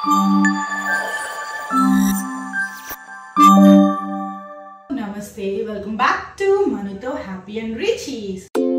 Namaste, welcome back to Manuto Happy and Richies.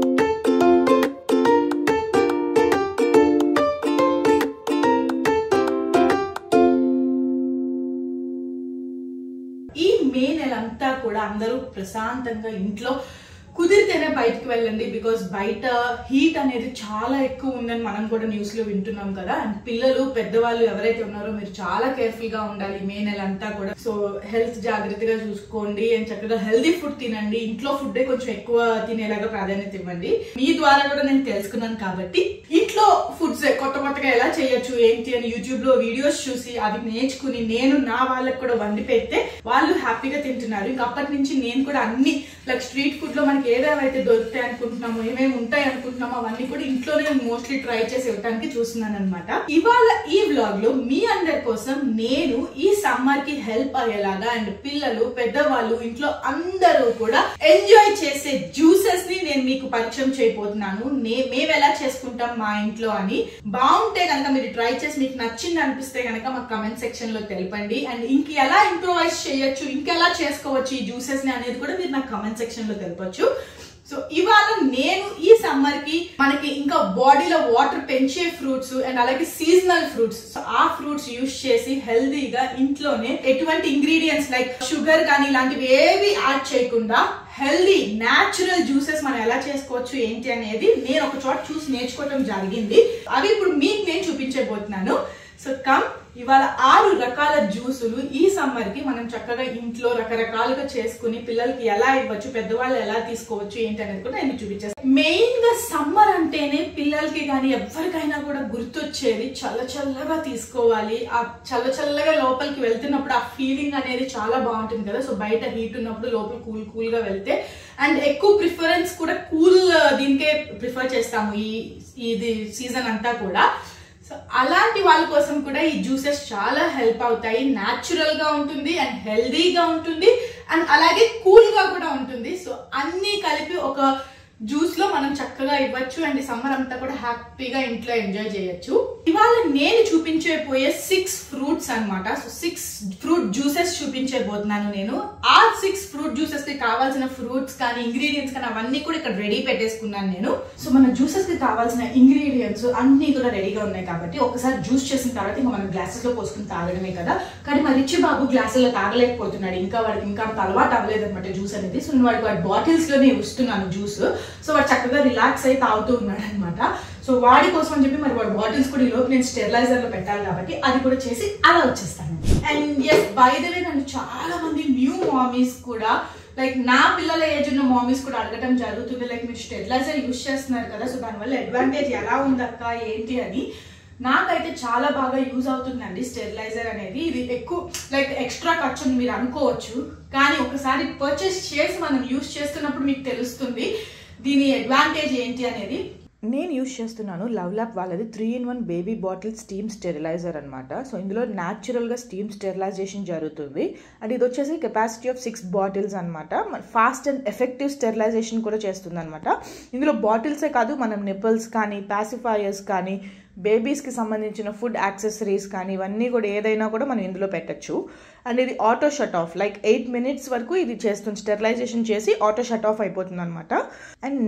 ఈ మే నెలంతా కూడా అందరూ ప్రశాంతంగా ఇంట్లో కుదిరితేనే బయటికి వెళ్ళండి. బికాస్ బయట హీట్ అనేది చాలా ఎక్కువ ఉందని మనం కూడా న్యూస్ లో వింటున్నాం కదా. అండ్ పిల్లలు పెద్దవాళ్ళు ఎవరైతే ఉన్నారో మీరు చాలా కేర్ఫుల్ గా ఉండాలి మే నెల అంతా కూడా. సో హెల్త్ జాగ్రత్తగా చూసుకోండి అండ్ చక్కగా హెల్దీ ఫుడ్ తినండి. ఇంట్లో ఫుడ్ కొంచెం ఎక్కువ తినేలాగా ప్రాధాన్యత ఇవ్వండి. మీ ద్వారా కూడా నేను తెలుసుకున్నాను కాబట్టి ఇంట్లో ఫుడ్స్ కొత్తగా ఎలా చేయొచ్చు ఏంటి అని యూట్యూబ్ లో వీడియోస్ చూసి అవి నేర్చుకుని నేను నా వాళ్ళకి కూడా వండి పెడితే వాళ్ళు హ్యాపీగా తింటున్నారు. ఇంక అప్పటి నుంచి నేను కూడా అన్ని లైక్ స్ట్రీట్ ఫుడ్ లో మనకి ఏదేవైతే దొరుకుతాయి అనుకుంటున్నామో ఏమేమి ఉంటాయి అనుకుంటున్నామో అవన్నీ కూడా ఇంట్లోనే మోస్ట్లీ ట్రై చేసి ఇవ్వడానికి చూస్తున్నాను అనమాట. ఇవాళ ఈ వ్లాగ్ లో మీ అందరి కోసం నేను ఈ సమ్మర్ కి హెల్ప్ అయ్యేలాగా అండ్ పిల్లలు పెద్దవాళ్ళు ఇంట్లో అందరూ కూడా ఎంజాయ్ చేసే జ్యూసెస్ ని నేను మీకు పరిచయం చేయబోతున్నాను. మేము ఎలా చేసుకుంటాం మా ఇంట్లో అని. బాగుంటే కనుక మీరు ట్రై చేసి మీకు నచ్చింది అనిపిస్తే కనుక మాకు కమెంట్ సెక్షన్ లో తెలపండి. అండ్ ఇంక ఎలా ఇంప్రూవైజ్ చేయొచ్చు ఇంకెలా చేసుకోవచ్చు ఈ జ్యూసెస్ ని అనేది కూడా మీరు నాకు కమెంట్ సెక్షన్ లో తెలపొచ్చు. సో ఇవాళ నేను ఈ సమ్మర్ కి మనకి ఇంకా బాడీలో వాటర్ పెంచే ఫ్రూట్స్ అండ్ అలాగే సీజనల్ ఫ్రూట్స్, సో ఆ ఫ్రూట్స్ యూజ్ చేసి హెల్దీగా ఇంట్లోనే ఎటువంటి ఇంగ్రీడియంట్స్ లైక్ షుగర్ కానీ ఇలాంటివి ఏవి యాడ్ చేయకుండా హెల్దీ న్యాచురల్ జ్యూసెస్ మనం ఎలా చేసుకోవచ్చు ఏంటి అనేది నేను ఒక చోట చూసి నేర్చుకోవటం జరిగింది. అవి ఇప్పుడు మీకు నేను చూపించబోతున్నాను. సో కమ్, ఇవాళ 6 రకాల జ్యూసులు ఈ సమ్మర్ కి మనం చక్కగా ఇంట్లో రకరకాలుగా చేసుకుని పిల్లలకి ఎలా ఇవ్వచ్చు, పెద్దవాళ్ళు ఎలా తీసుకోవచ్చు ఏంటి అనేది కూడా నేను చూపించేస్తాను. మెయిన్ గా సమ్మర్ అంటేనే పిల్లలకి కానీ ఎవరికైనా కూడా గుర్తొచ్చేది చల్లగా తీసుకోవాలి. ఆ చల్లగా లోపలికి వెళ్తున్నప్పుడు ఆ ఫీలింగ్ అనేది చాలా బాగుంటుంది కదా. సో బయట హీట్ ఉన్నప్పుడు లోపల కూల్ గా వెళ్తే అండ్ ఎక్కువ ప్రిఫరెన్స్ కూడా కూల్ దీనికే ప్రిఫర్ చేస్తాము ఇది సీజన్ అంతా కూడా. సో అలాంటి వాళ్ళ కోసం కూడా ఈ జ్యూసెస్ చాలా హెల్ప్ అవుతాయి. న్యాచురల్ గా ఉంటుంది అండ్ హెల్దీగా ఉంటుంది అండ్ అలాగే కూల్ గా కూడా ఉంటుంది. సో అన్ని కలిపి ఒక జ్యూస్ లో మనం చక్కగా ఇవ్వచ్చు అండ్ సమ్మర్ అంతా కూడా హ్యాపీగా ఇంట్లో ఎంజాయ్ చేయొచ్చు. ఇవాళ నేను చూపించబోయే 6 ఫ్రూట్స్ అనమాట. సో 6 ఫ్రూట్ జ్యూసెస్ చూపించబోతున్నాను నేను. ఆ 6 ఫ్రూట్ జ్యూసెస్ కి కావాల్సిన ఫ్రూట్స్ కానీ ఇంగ్రీడియంట్స్ కానీ అవన్నీ కూడా ఇక్కడ రెడీ పెట్టేసుకున్నాను నేను. సో మన జ్యూసెస్ కి కావాల్సిన ఇంగ్రీడియంట్స్ అన్ని కూడా రెడీగా ఉన్నాయి కాబట్టి ఒకసారి జ్యూస్ చేసిన తర్వాత ఇంకా మనం గ్లాసెస్ లో పోసుకుని తాగడమే కదా. కానీ మా రిచి బాబు గ్లాసుల్లో తాగలేకపోతున్నాడు, వాడికి ఇంకా అలవాటు అవ్వలేదు అనమాట జ్యూస్ అనేది. సో నేను వాడి బాటిల్స్ లోనే ఇస్తున్నాను జ్యూస్. సో వాడు చక్కగా రిలాక్స్ అయి తాగుతూ ఉన్నాడు అనమాట. సో వాడి కోసం అని చెప్పి మరి వాడి బాటిల్స్ కూడా ఈలోపు నేను స్టెరిలైజర్ లో పెట్టాలి కాబట్టి అది కూడా చేసి అలా వచ్చేస్తాను. And yes, by the way నన్ను చాలా మంది న్యూ మామీస్ కూడా లైక్ నా పిల్లల ఏజ్ ఉన్న మామీస్ కూడా అడగటం జరుగుతుంది, లైక్ మీరు స్టెరిలైజర్ యూజ్ చేస్తున్నారు కదా, సో దానివల్ల అడ్వాంటేజ్ ఎలా ఉందక్క ఏంటి అని. నాకైతే చాలా బాగా యూజ్ అవుతుందండి స్టెరిలైజర్ అనేది. ఇది ఎక్కువ లైక్ ఎక్స్ట్రా ఖర్చు అని మీరు అనుకోవచ్చు, కానీ ఒకసారి పర్చేస్ చేసి మనం యూజ్ చేస్తున్నప్పుడు మీకు తెలుస్తుంది దీని అడ్వాంటేజ్ ఏంటి అనేది. నేను యూజ్ చేస్తున్నాను లవ్లాప్ వాళ్ళది 3-in-1 baby bottle steam steriliser అనమాట. సో ఇందులో న్యాచురల్గా స్టీమ్ స్టెరిలైజేషన్ జరుగుతుంది అండ్ ఇది వచ్చేసి కెపాసిటీ ఆఫ్ 6 బాటిల్స్ అనమాట. ఫాస్ట్ అండ్ ఎఫెక్టివ్ స్టెరిలైజేషన్ కూడా చేస్తుంది అనమాట. ఇందులో బాటిల్సే కాదు, మనం నిప్పల్స్ కానీ పాసిఫైయర్స్ కానీ బేబీస్కి సంబంధించిన ఫుడ్ యాక్సెసరీస్ కానీ ఇవన్నీ కూడా ఏదైనా కూడా మనం ఇందులో పెట్టచ్చు. అండ్ ఇది auto shut off, like 8 minutes వరకు ఇది చేస్తుంది, స్టెరిలైజేషన్ చేసి ఆటో షట్ ఆఫ్ అయిపోతుంది అనమాట. అండ్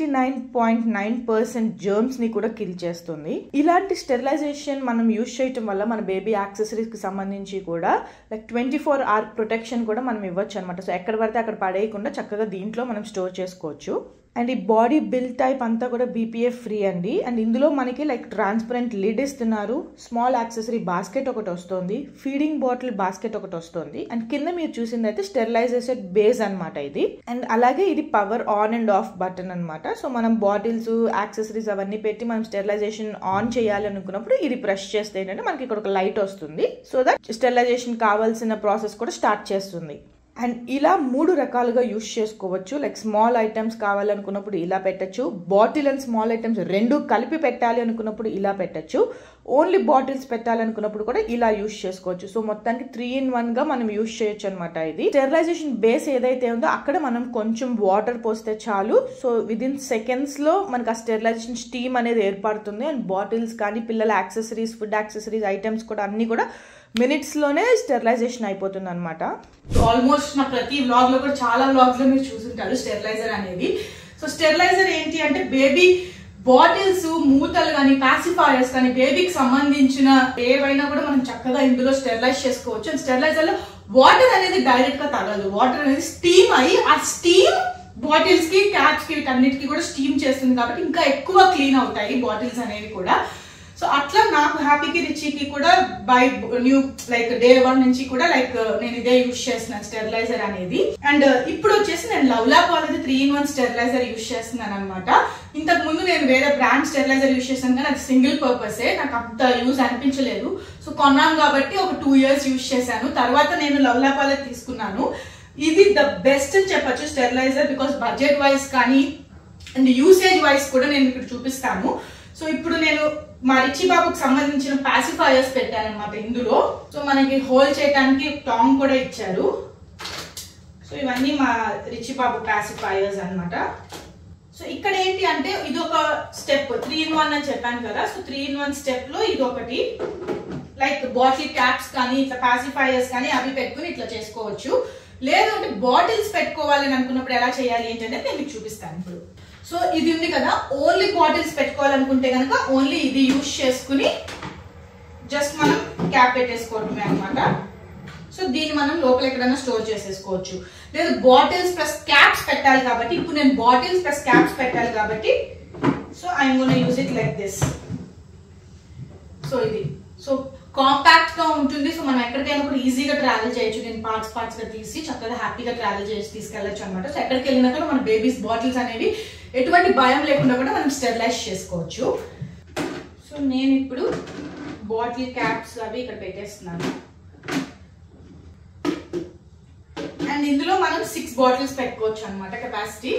99.9% జర్మ్స్ని కూడా కిల్ చేస్తుంది. ఇలాంటి స్టెరిలైజేషన్ మనం యూజ్ చేయటం వల్ల మన బేబీ యాక్సెసరీస్కి సంబంధించి కూడా లైక్ 24-hour ప్రొటెక్షన్ కూడా మనం ఇవ్వచ్చు అనమాట. సో ఎక్కడ పడితే అక్కడ పడేయకుండా చక్కగా దీంట్లో మనం స్టోర్ చేసుకోవచ్చు. అండ్ ఈ బాడీ బిల్ టైప్ అంతా కూడా BPA ఫ్రీ అండి. అండ్ ఇందులో మనకి లైక్ ట్రాన్స్పరెంట్ లిడ్ ఇస్తున్నారు, స్మాల్ యాక్సెసరీ బాస్కెట్ ఒకటి వస్తుంది, ఫీడింగ్ బాటిల్ బాస్కెట్ ఒకటి వస్తుంది అండ్ కింద మీరు చూసింది అయితే స్టెరిలైజేషన్ బేస్ అనమాట ఇది. అండ్ అలాగే ఇది power on and off button అనమాట. సో మనం బాటిల్స్ యాక్సెసరీస్ అవన్నీ పెట్టి మనం స్టెరిలైజేషన్ ఆన్ చేయాలి అనుకున్నప్పుడు ఇది ప్రెస్ చేస్తే ఏంటంటే మనకి ఇక్కడ ఒక లైట్ వస్తుంది. సో దట్ స్టెరిలైజేషన్ కావాల్సిన ప్రాసెస్ కూడా స్టార్ట్ చేస్తుంది. అండ్ ఇలా 3 రకాలుగా యూజ్ చేసుకోవచ్చు. లైక్ స్మాల్ ఐటమ్స్ కావాలనుకున్నప్పుడు ఇలా పెట్టచ్చు, బాటిల్ అండ్ స్మాల్ ఐటమ్స్ 2 కలిపి పెట్టాలి అనుకున్నప్పుడు ఇలా పెట్టచ్చు, ఓన్లీ బాటిల్స్ పెట్టాలనుకున్నప్పుడు కూడా ఇలా యూస్ చేసుకోవచ్చు. సో మొత్తానికి 3-in-1 గా మనం యూస్ చేయొచ్చు అనమాట. ఇది స్టెరిలైజేషన్ బేస్ ఏదైతే ఉందో అక్కడ మనం కొంచెం వాటర్ పోస్తే చాలు. సో విదిన్ సెకండ్స్ లో మనకు ఆ స్టెరిలైజేషన్ స్టీమ్ అనేది ఏర్పడుతుంది. అండ్ బాటిల్స్ కానీ పిల్లల యాక్సెసరీస్, ఫుడ్ యాక్సెసరీస్ ఐటమ్స్ కూడా అన్ని కూడా మినిట్స్ లోనే స్టెరిలైజేషన్ అయిపోతుంది అనమాట. ఆల్మోస్ట్ నా ప్రతి వ్లాగ్ లో కూడా చాలా వ్లాగ్స్ లో మీరు చూసుంటారు స్టెరిలైజర్ అనేది. సో స్టెరిలైజర్ ఏంటి అంటే బేబీ బాటిల్స్, మూతలు కానీ, పాసిఫైయర్స్ కానీ, బేబీకి సంబంధించిన ఏవైనా కూడా మనం చక్కగా ఇందులో స్టెరిలైజ్ చేసుకోవచ్చు. అండ్ స్టెరిలైజర్ లో వాటర్ అనేది డైరెక్ట్ గా తగలదు. వాటర్ అనేది స్టీమ్ అయ్యి ఆ స్టీమ్ బాటిల్స్ కి, క్యాప్స్ కి, వీటన్నిటికి కూడా స్టీమ్ చేస్తుంది కాబట్టి ఇంకా ఎక్కువ క్లీన్ అవుతాయి బాటిల్స్ అనేవి కూడా. సో అట్లా నాకు హ్యాపీకి, రిచీకి కూడా బై న్యూ లైక్ డే 1 నుంచి కూడా లైక్ నేను ఇదే యూజ్ చేస్తున్నాను స్టెరిలైజర్ అనేది. అండ్ ఇప్పుడు వచ్చేసి నేను లవ్లాప్ వాళ్ళది 3-in-1 స్టెరిలైజర్ యూజ్ చేస్తున్నాను అనమాట. ఇంతకు ముందు నేను వేరే బ్రాండ్ స్టెరిలైజర్ యూజ్ చేశాను కానీ అది సింగిల్ పర్పసే, నాకు అంత యూజ్ అనిపించలేదు. సో కొన్నాను కాబట్టి ఒక 2 years యూజ్ చేశాను. తర్వాత నేను లవ్లాప్ వాళ్ళది తీసుకున్నాను. ఇది ద బెస్ట్ అని చెప్పచ్చు స్టెరిలైజర్, బికాస్ బడ్జెట్ వైజ్ కానీ అండ్ యూసేజ్ వైజ్ కూడా నేను ఇక్కడ చూపిస్తాను. సో ఇప్పుడు నేను మా రిచి బాబుకి సంబంధించిన పాసిఫైయర్స్ పెట్టాను అనమాట ఇందులో. సో మనకి హోల్డ్ చేయడానికి టాంగ్ కూడా ఇచ్చారు. సో ఇవన్నీ మా రిచి బాబు పాసిఫైయర్స్ అనమాట. సో ఇక్కడ ఏంటి అంటే ఇది ఒక స్టెప్ 3-in-1 అని చెప్పాను కదా. సో 3-in-1 స్టెప్ లో ఇది ఒకటి లైక్ బాటిల్ క్యాప్స్ కానీ ఇట్లా పాసిఫైయర్స్ కానీ అవి పెట్టుకుని ఇట్లా చేసుకోవచ్చు. లేదు అంటే బాటిల్స్ పెట్టుకోవాలని అనుకున్నప్పుడు ఎలా చేయాలి ఏంటంటే నేను మీకు చూపిస్తాను ఇప్పుడు. సో ఇది ఉంది కదా, ఓన్లీ బాటిల్స్ పెట్టుకోవాలనుకుంటే కనుక ఓన్లీ ఇది యూజ్ చేసుకుని జస్ట్ మనం క్యాప్ పెట్టేసుకోవడమే అనమాట. సో దీన్ని మనం లోపల ఎక్కడైనా స్టోర్ చేసేసుకోవచ్చు. లేదు బాటిల్స్ ప్లస్ క్యాప్స్ పెట్టాలి కాబట్టి, ఇప్పుడు నేను బాటిల్స్ ప్లస్ క్యాప్స్ పెట్టాలి కాబట్టి so I'm gonna use it like this. So ఇది సో కాంపాక్ట్ గా ఉంటుంది. సో మనం ఎక్కడికైనా కూడా ఈజీగా ట్రావెల్ చేయొచ్చు. నేను పార్ట్స్ గా తీసి చక్కగా హ్యాపీగా ట్రావెల్ చేసి తీసుకెళ్ళచ్చు అనమాట. సో ఎక్కడికి వెళ్ళినా కూడా మన బేబీస్ బాటిల్స్ అనేవి ఎటువంటి భయం లేకుండా కూడా మనం స్టెరిలైజ్ చేసుకోవచ్చు. సో నేను ఇప్పుడు బాటిల్ క్యాప్స్ అవి ఇక్కడ పెట్టేస్తున్నాను. అండ్ ఇందులో మనం 6 బాటిల్స్ పెట్టుకోవచ్చు అనమాట కెపాసిటీ.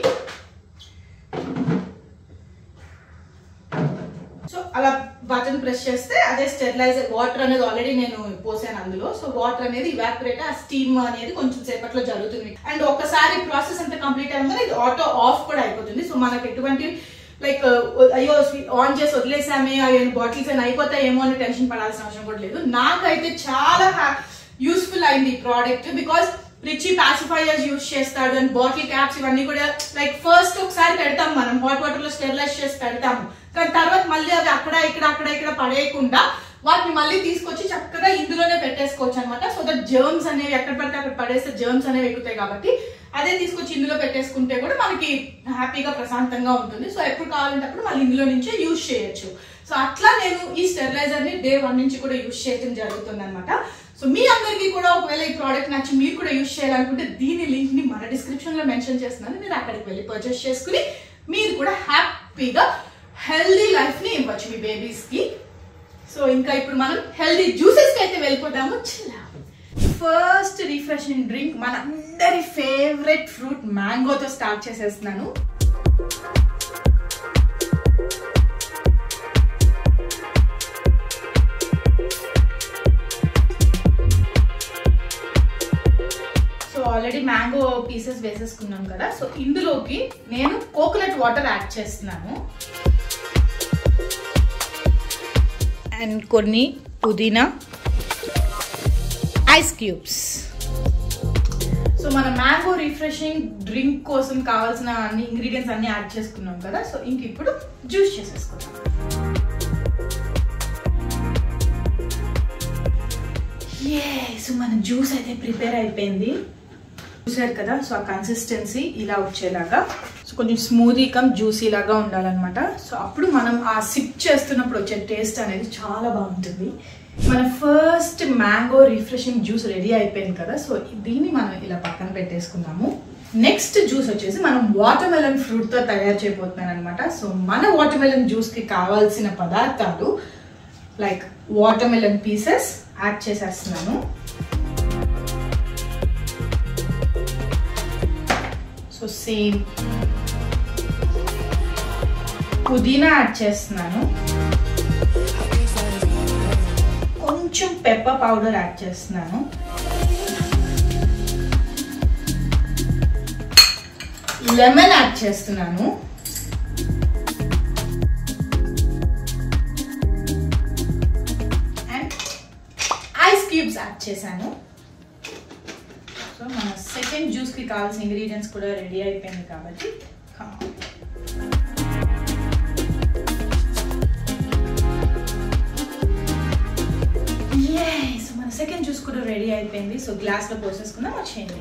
సో అలా బటన్ ప్రెస్ చేస్తే అదే స్టెరిలైజర్ వాటర్ అనేది ఆల్రెడీ నేను పోసాను అందులో. సో వాటర్ అనేది ఇవాపరేట్, ఆ స్టీమ్ అనేది కొంచెం సేపట్లో జరుగుతుంది. అండ్ ఒకసారి ప్రాసెస్ అంతా కంప్లీట్ అవ్వగానే ఇది ఆటో ఆఫ్ కూడా అయిపోతుంది. సో మనకి ఎటువంటి లైక్ అయ్యో ఆన్ చేసి వదిలేసామే అయ్యో బాటిల్స్ అని అయిపోతాయేమో అని టెన్షన్ పడాల్సిన అవసరం కూడా లేదు. నాకైతే చాలా యూస్ఫుల్ అయింది ఈ product. Because Richie pacifiers use చేస్తాడు అండ్ బాటిల్ క్యాప్స్ ఇవన్నీ కూడా లైక్ ఫస్ట్ ఒకసారి పెడతాం మనం హాట్ వాటర్ లో స్టెరిలైజ్ చేసి పెడతాము. కానీ తర్వాత మళ్ళీ అది అక్కడ ఇక్కడ పడేయకుండా వాటిని మళ్ళీ తీసుకొచ్చి చక్కగా ఇందులోనే పెట్టేసుకోవచ్చు అనమాట. సో దట్ జర్మ్స్ అనేవి ఎక్కడ పడితే అక్కడ పడేస్తే జర్మ్స్ అనేవి ఎక్కుతాయి కాబట్టి అదే తీసుకొచ్చి ఇందులో పెట్టేసుకుంటే కూడా మనకి హ్యాపీగా ప్రశాంతంగా ఉంటుంది. సో ఎప్పుడు కావాలంటే అప్పుడు మళ్ళీ ఇందులో నుంచే యూజ్ చేయొచ్చు. సో అట్లా నేను ఈ స్టెరిలైజర్ ని డే 1 నుంచి కూడా యూజ్ చేయడం జరుగుతుంది అనమాట. సో మీ అందరికీ కూడా ఒకవేళ ఈ ప్రోడక్ట్ నచ్చి మీరు కూడా యూజ్ చేయాలనుకుంటే దీని లింక్ ని మన డిస్క్రిప్షన్ లో మెన్షన్ చేస్తున్నాను. మీరు అక్కడికి వెళ్ళి పర్చేస్ చేసుకుని మీరు కూడా హ్యాపీగా హెల్దీ లైఫ్ ని ఇవ్వచ్చు మీ బేబీస్ కి. సో ఇంకా ఇప్పుడు మనం హెల్దీ జ్యూసెస్ కి అయితే వెళ్ళిపోదాము. ఫస్ట్ రిఫ్రెషింగ్ డ్రింక్ మన అందరి ఫేవరెట్ ఫ్రూట్ మ్యాంగోతో స్టార్ట్ చేసేస్తున్నాను. ఆల్రెడీ మ్యాంగో పీసెస్ వేసేసుకున్నాం కదా. సో ఇందులోకి నేను కోకోనట్ వాటర్ యాడ్ చేస్తున్నాను అండ్ కొన్ని పుదీనా, ఐస్ క్యూబ్స్. సో మన మ్యాంగో రిఫ్రెషింగ్ డ్రింక్ కోసం కావాల్సిన అన్ని ఇంగ్రీడియంట్స్ అన్ని యాడ్ చేసుకున్నాం కదా. సో ఇంక ఇప్పుడు జ్యూస్ చేసేసుకున్నాం. సో మన జ్యూస్ అయితే ప్రిపేర్ అయిపోయింది. చూసారు కదా. సో ఆ కన్సిస్టెన్సీ ఇలా వచ్చేలాగా, సో కొంచెం స్మూదీ కమ్ జ్యూసీ లాగా ఉండాలన్నమాట. సో అప్పుడు మనం ఆ సిప్ చేస్తున్నప్పుడు వచ్చే టేస్ట్ అనేది చాలా బాగుంటుంది. మన first mango refreshing juice ready అయిపోయింది కదా. సో దీన్ని మనం ఇలా పక్కన పెట్టేసుకున్నాము. నెక్స్ట్ జ్యూస్ వచ్చేసి మనం వాటర్ మెలన్ ఫ్రూట్ తో తయారు చేయబోతున్నాను అనమాట. సో మన వాటర్ మెలన్ జ్యూస్ కి కావాల్సిన పదార్థాలు like watermelon pieces add చేసేస్తున్నాను. సో సేమ్ పుదీనా యాడ్ చేస్తున్నాను. పెప్పర్ పౌడర్ యాడ్ చేస్తున్నాను. లెమన్ యాడ్ చేస్తున్నాను. అండ్ ఐస్ క్యూబ్స్ యాడ్ చేశాను. సో మన సెకండ్ జ్యూస్కి కావాల్సిన ఇంగ్రీడియంట్స్ కూడా రెడీ అయిపోయింది కాబట్టి సో మన సెకండ్ జ్యూస్ కూడా రెడీ అయిపోయింది. సో గ్లాస్లో పోసేసుకుందాం. వచ్చేయండి.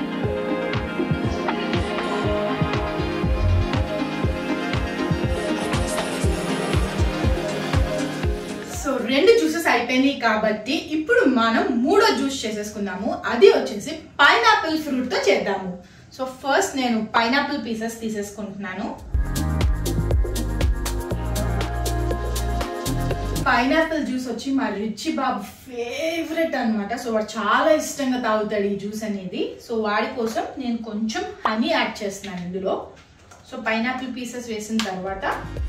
సో 2 జ్యూసెస్ అయిపోయినాయి కాబట్టి ఇప్పుడు మనం 3వ జ్యూస్ చేసేసుకుందాము. అది వచ్చేసి పైనాపిల్ ఫ్రూట్ తో చేద్దాము. సో ఫస్ట్ నేను పైనాపిల్ పీసెస్ తీసేసుకుంటున్నాను. పైనాపిల్ జ్యూస్ వచ్చి మా రిచి బాబు ఫేవరెట్ అనమాట. సో వాడు చాలా ఇష్టంగా తాగుతాడు ఈ జ్యూస్ అనేది. సో వాడి కోసం నేను కొంచెం హనీ యాడ్ చేస్తున్నాను ఇందులో. సో పైనాపిల్ పీసెస్ వేసిన తర్వాత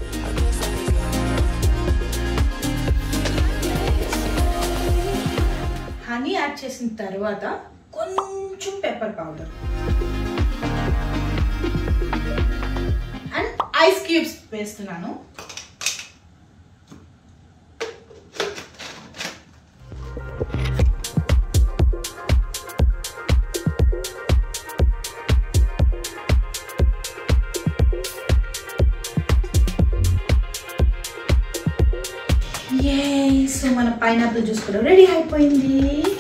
హనీ యాడ్ చేసిన తర్వాత కొంచెం pepper powder and ice cubes వేస్తున్నాను. సో మన పైనాపిల్ జ్యూస్ కూడా రెడీ అయిపోయింది.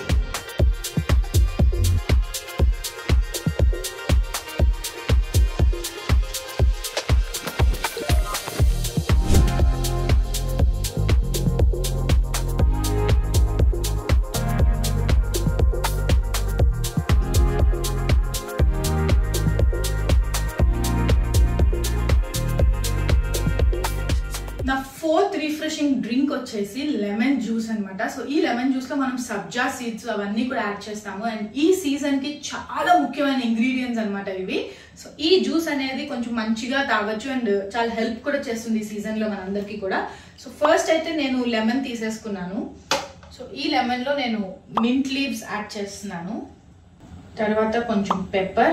నా 4th రిఫ్రెషింగ్ డ్రింక్ వచ్చేసి లెమన్ జ్యూస్ అనమాట. సో ఈ లెమన్ జ్యూస్ లో మనం సబ్జా సీడ్స్ అవన్నీ కూడా యాడ్ చేస్తాము. అండ్ ఈ సీజన్ కి చాలా ముఖ్యమైన ఇంగ్రీడియంట్స్ అనమాట ఇవి. సో ఈ జ్యూస్ అనేది కొంచెం మంచిగా తాగొచ్చు అండ్ చాలా హెల్ప్ కూడా చేస్తుంది ఈ సీజన్ లో మనందరికీ కూడా. సో ఫస్ట్ అయితే నేను లెమన్ తీసేసుకున్నాను. సో ఈ లెమన్ లో నేను మింట్ లీవ్స్ యాడ్ చేస్తున్నాను. తర్వాత కొంచెం పెప్పర్,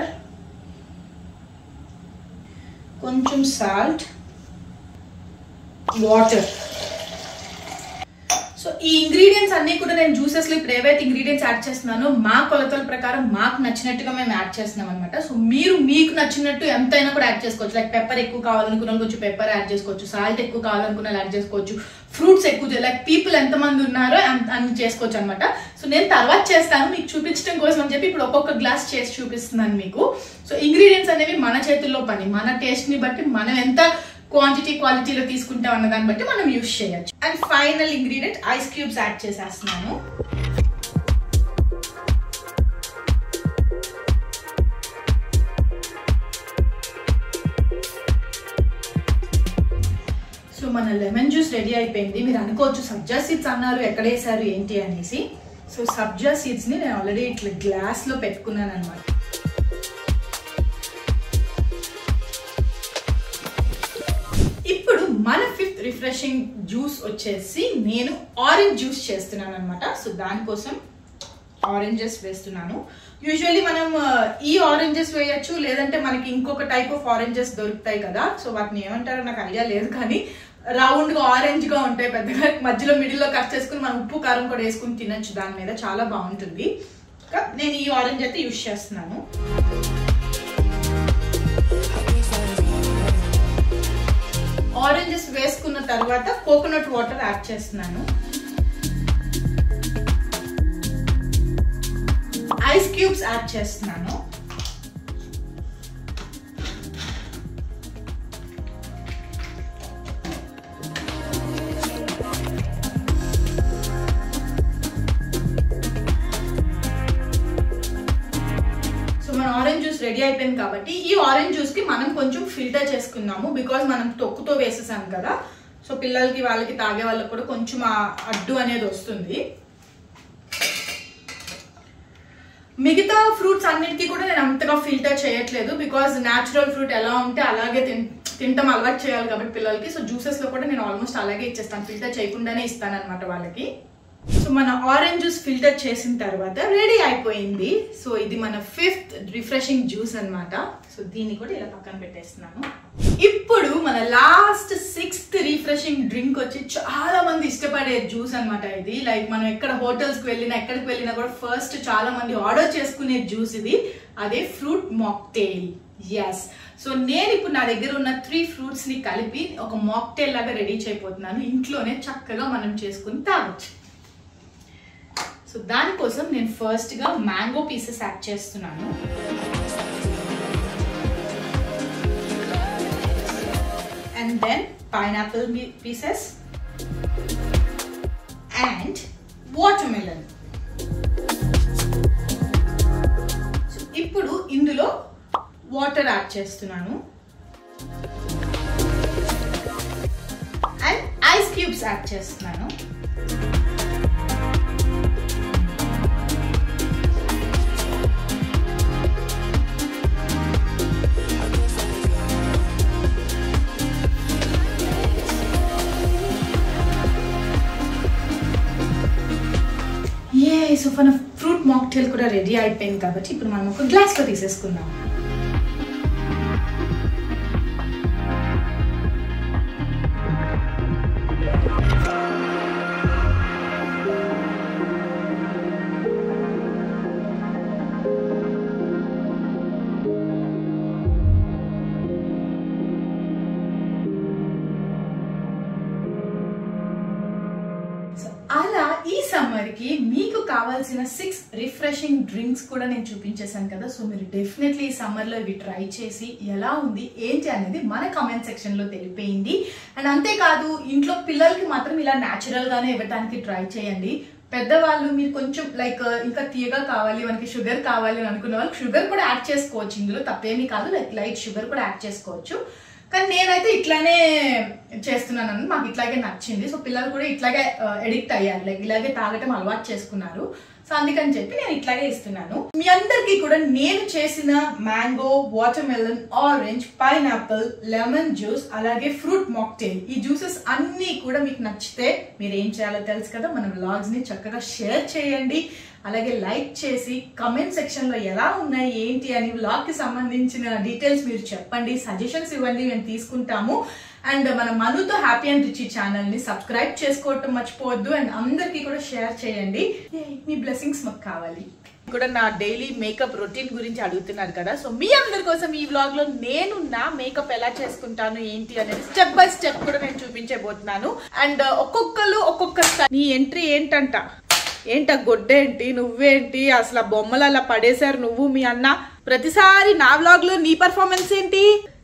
కొంచెం సాల్ట్, వాటర్. సో ఈ ఇంగ్రీడియంట్స్ అన్ని కూడా నేను జ్యూసెస్ లో ఇప్పుడు ఏవైతే ఇంగ్రీడియంట్స్ యాడ్ చేస్తున్నానో మా కొలతల ప్రకారం మాకు నచ్చినట్టుగా మేము యాడ్ చేస్తున్నాం అనమాట. సో మీరు మీకు నచ్చినట్టు ఎంతైనా కూడా యాడ్ చేసుకోవచ్చు. లైక్ పెప్పర్ ఎక్కువ కావాలనుకున్న కొంచెం పెప్పర్ యాడ్ చేసుకోవచ్చు, సాల్ట్ ఎక్కువ కావాలనుకున్న యాడ్ చేసుకోవచ్చు, ఫ్రూట్స్ ఎక్కువ లైక్ పీపుల్ ఎంతమంది ఉన్నారో అన్ని చేసుకోవచ్చు అనమాట. సో నేను తర్వాత చేస్తాను మీకు చూపించడం కోసం అని చెప్పి ఇప్పుడు ఒక్కొక్క గ్లాస్ చేసి చూపిస్తున్నాను మీకు. సో ఇంగ్రీడియంట్స్ అనేవి మన చేతుల్లో పని, మన టేస్ట్ ని బట్టి మనం ఎంత క్వాంటిటీ క్వాలిటీలో తీసుకుంటాం అన్న దాన్ని బట్టి మనం యూజ్ చేయొచ్చు. And final ingredient ice cubes add చేసేస్తున్నాను. సో మన లెమన్ జ్యూస్ రెడీ అయిపోయింది. మీరు అనుకోవచ్చు సబ్జా సీడ్స్ అన్నారు ఎక్కడ వేసారు ఏంటి అనేసి. సో సబ్జా సీడ్స్ ని నేను ఆల్రెడీ ఇట్లా గ్లాస్ లో పెట్టుకున్నాను అనమాట. మన 5th రిఫ్రెషింగ్ జ్యూస్ వచ్చేసి నేను ఆరెంజ్ జ్యూస్ చేస్తున్నాను అనమాట. సో దానికోసం ఆరెంజెస్ వేస్తున్నాను. యూజువల్లీ మనం ఈ ఆరెంజెస్ వేయచ్చు, లేదంటే మనకి ఇంకొక టైప్ ఆఫ్ ఆరెంజెస్ దొరుకుతాయి కదా. సో వాటిని ఏమంటారో నాకు ఐడియా లేదు, కానీ రౌండ్ గా ఆరెంజ్ గా ఉంటాయి పెద్దగా. మధ్యలో మిడిల్ లో కట్ చేసుకుని మనం ఉప్పు కారం కూడా వేసుకుని తినచ్చు, దాని మీద చాలా బాగుంటుంది. నేను ఈ ఆరెంజ్ అయితే యూజ్ చేస్తున్నాను. ఆరెంజెస్ వేసుకున్న తర్వాత కోకోనట్ వాటర్ యాడ్ చేస్తున్నాను. ఐస్ క్యూబ్స్ యాడ్ చేస్తున్నాను. ఆరెంజ్ జ్యూస్ రెడీ అయిపోయింది కాబట్టి ఈ ఆరెంజ్ జ్యూస్ కి మనం కొంచెం ఫిల్టర్ చేసుకున్నాము. బికాజ్ మనం తొక్కుతో వేసేసాం కదా. సో పిల్లలకి వాళ్ళకి తాగే వాళ్ళకి కూడా కొంచెం అడ్డు అనేది వస్తుంది. మిగతా ఫ్రూట్స్ అన్నిటికీ కూడా నేను అంతగా ఫిల్టర్ చేయట్లేదు. బికాజ్ న్యాచురల్ ఫ్రూట్ ఎలా ఉంటే అలాగే తింటాం అలవాటు చేయాలి కాబట్టి పిల్లలకి. సో జ్యూసెస్ లో కూడా నేను ఆల్మోస్ట్ అలాగే ఇచ్చేస్తాను, ఫిల్టర్ చేయకుండానే ఇస్తాను అనమాట వాళ్ళకి. సో మన ఆరెంజ్ జ్యూస్ ఫిల్టర్ చేసిన తర్వాత రెడీ అయిపోయింది. సో ఇది మన 5th రిఫ్రెషింగ్ జ్యూస్ అన్నమాట. సో దీన్ని కూడా ఇలా పక్కన పెట్టేస్తున్నాను. ఇప్పుడు మన లాస్ట్ 6th రిఫ్రెషింగ్ డ్రింక్ వచ్చి చాలా మంది ఇష్టపడే జ్యూస్ అన్నమాట. ఇది లైక్ మనం ఎక్కడ హోటల్స్ కి వెళ్ళినా ఎక్కడికి వెళ్ళినా కూడా ఫస్ట్ చాలా మంది ఆర్డర్ చేసుకునే జ్యూస్ ఇది. అదే ఫ్రూట్ మాక్టైల్. ఎస్, సో నేను ఇప్పుడు నా దగ్గర ఉన్న 3 ఫ్రూట్స్ ని కలిపి ఒక మాక్టైల్ లాగా రెడీ చేయబోతున్నాను. ఇంట్లోనే చక్కగా మనం చేసుకుని తాగొచ్చు. సో దానికోసం నేను ఫస్ట్ గా మ్యాంగో పీసెస్ యాడ్ చేస్తున్నాను. And then pineapple pieces and watermelon. So ఇప్పుడు ఇందులో వాటర్ యాడ్ చేస్తున్నాను అండ్ ఐస్ క్యూబ్స్ యాడ్ చేస్తున్నాను. సో మన ఫ్రూట్ మాక్టైల్ కూడా రెడీ అయిపోయింది కాబట్టి ఇప్పుడు మనం ఒక గ్లాస్లో తీసేసుకుందాం. అలా ఈ సమ్మర్ కి మీకు కావాల్సిన 6 రిఫ్రెషింగ్ డ్రింక్స్ కూడా నేను చూపించేశాను కదా. సో మీరు డెఫినెట్లీ ఈ సమ్మర్ లో ఇవి ట్రై చేసి ఎలా ఉంది ఏంటి అనేది మన కామెంట్ సెక్షన్ లో తెలిపేయండి. అండ్ అంతేకాదు ఇంట్లో పిల్లలకి మాత్రం ఇలా న్యాచురల్ గానే ఇవ్వడానికి ట్రై చేయండి. పెద్దవాళ్ళు మీరు కొంచెం లైక్ ఇంకా తీయగా కావాలి, మనకి షుగర్ కావాలి అని అనుకున్న వాళ్ళు షుగర్ కూడా యాడ్ చేసుకోవచ్చు. ఇందులో తప్పేమీ కాదు, లైక్ లైట్ షుగర్ కూడా యాడ్ చేసుకోవచ్చు. కానీ నేనైతే ఇట్లానే చేస్తున్నాను, మాకు ఇట్లాగే నచ్చింది. సో పిల్లలు కూడా ఇట్లాగే ఎడిక్ట్ అయ్యారు, లైక్ ఇలాగే తాగటం అలవాటు చేసుకున్నారు. సో అందుకని చెప్పి నేను ఇట్లాగే ఇస్తున్నాను. మీ అందరికీ కూడా నేను చేసిన mango, watermelon, orange, pineapple, lemon juice అలాగే ఫ్రూట్ మాక్టైల్ ఈ జ్యూసెస్ అన్ని కూడా మీకు నచ్చితే మీరు ఏం చేయాలో తెలుసు కదా. మన వ్లాగ్స్ ని చక్కగా షేర్ చేయండి, అలాగే లైక్ చేసి కమెంట్ సెక్షన్ లో ఎలా ఉన్నాయి ఏంటి అని వ్లాగ్ కి సంబంధించిన డీటెయిల్స్ మీరు చెప్పండి, సజెషన్స్ ఇవ్వండి, మేము తీసుకుంటాము. అండ్ మన మనుతో హ్యాపీ అండ్ రిచీ ఛానల్ ని సబ్స్క్రైబ్ చేసుకోవటం మర్చిపోవద్దు. అండ్ అందరికీ కూడా షేర్ చేయండి. మీ బ్లెస్సింగ్స్ మాకు కావాలి. కూడా నా డైలీ మేకప్ రొటీన్ గురించి అడుగుతున్నారు కదా. సో మీ అందరి కోసం ఈ వ్లాగ్ లో నేను నా మేకప్ ఎలా చేసుకుంటాను ఏంటి అనేది స్టెప్ బై స్టెప్ కూడా నేను చూపించబోతున్నాను. అండ్ ఒక్కొక్కరు ఒక్కొక్క నీ ఎంట్రీ ఏంటంట, ఏంట గొడ్డేంటి, నువ్వేంటి, అసలు బొమ్మలు అలా పడేశారు నువ్వు మీ అన్న, ప్రతిసారి నా వ్లాగ్ లో నీ పర్ఫార్మెన్స్ ఏంటి,